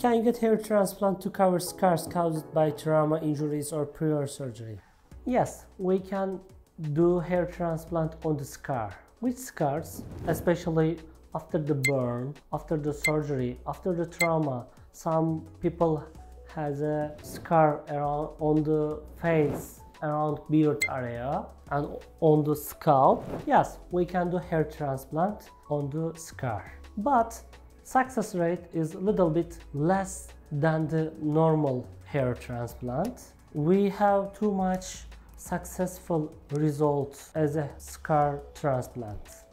Can you get hair transplant to cover scars caused by trauma, injuries, or prior surgery? Yes, we can do hair transplant on the scar. Which scars? Especially after the burn, after the surgery, after the trauma. Some people has a scar around on the face, around beard area, and on the scalp. Yes, we can do hair transplant on the scar, but success rate is a little bit less than the normal hair transplant. We have too much successful results as a scar transplant.